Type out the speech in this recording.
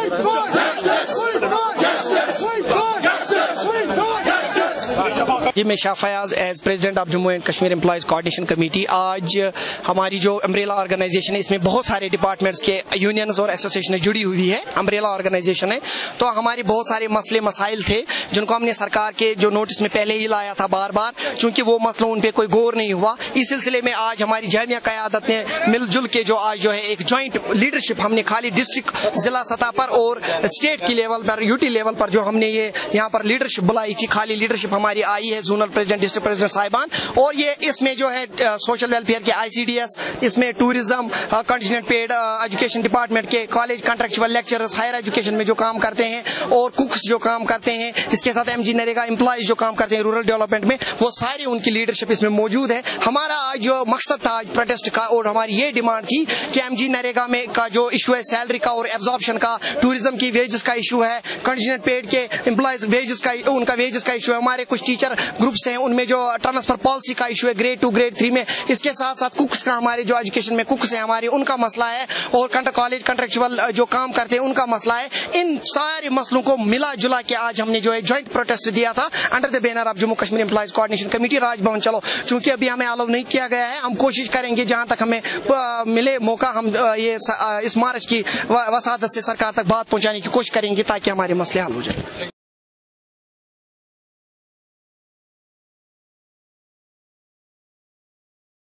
जी, मैं Shah Fayaz as president of Jammu and Kashmir employees coordination committee. आज हमारी जो अम्ब्रेला ऑर्गेनाइजेशन है, इसमें बहुत सारे डिपार्टमेंट्स के यूनियंस और एसोसिएशन जुड़ी हुई है। अम्ब्रेला ऑर्गेनाइजेशन है, तो हमारे बहुत सारे मसले मसाइल थे जिनको हमने सरकार के जो नोटिस में पहले ही लाया था बार बार, चूंकि वो मसलों उन पे कोई गौर नहीं हुआ। इस सिलसिले में आज हमारी जामिया क़यादत ने मिलजुल के जो आज जो है एक ज्वाइंट लीडरशिप हमने खाली डिस्ट्रिक्ट जिला सतह पर और स्टेट की लेवल पर, यूटी लेवल पर जो हमने ये यहाँ पर लीडरशिप बुलाई थी, खाली लीडरशिप हमारी आई है जोनल प्रेसिडेंट, डिस्ट्रिक्ट प्रेसिडेंट साहिबान। और ये इसमें जो है सोशल वेलफेयर के ICDS, इसमें tourism, contingent paid education department के college contractual lecturers higher education में जो काम करते हैं और कुक्स जो काम करते हैं, इसके साथ MG नरेगा एम्प्लॉयज जो काम करते हैं रूरल डेवलपमेंट में, वो सारी उनकी लीडरशिप इसमें मौजूद है। हमारा आज जो मकसद था आज प्रोटेस्ट का और हमारी ये डिमांड थी कि MG नरेगा में का जो इशू है सैलरी का और एब्जॉर्प्शन का, टूरिज्म की वेजेस का इशू है, कंटीजेंट पेड के एम्प्लॉयज वेजेस का, उनका वेजेस का इशू है, हमारे कुछ टीचर ग्रुप्स हैं उनमें जो ट्रांसफर पॉलिसी का इशू है ग्रेड 2 ग्रेड 3 में, इसके साथ साथ कुक्स का, हमारे जो एजुकेशन में कुक्स हैं हमारे, उनका मसला है, और कॉलेज कॉन्ट्रेक्चुअल जो काम करते हैं उनका मसला है। इन सारे मसलों को मिला जुला के आज हमने जो है ज्वाइंट प्रोटेस्ट दिया था under the banner of Jammu Kashmir employees coordination committee Raj Bhavan. चलो, चूंकि अभी हमें अलाउ नहीं किया गया है, हम कोशिश करेंगे जहां तक हमें मिले मौका, हम ये इस मार्च की वसादत से सरकार तक बात पहुंचाने की कोशिश करेंगे ताकि हमारे मसले हल हो जाए।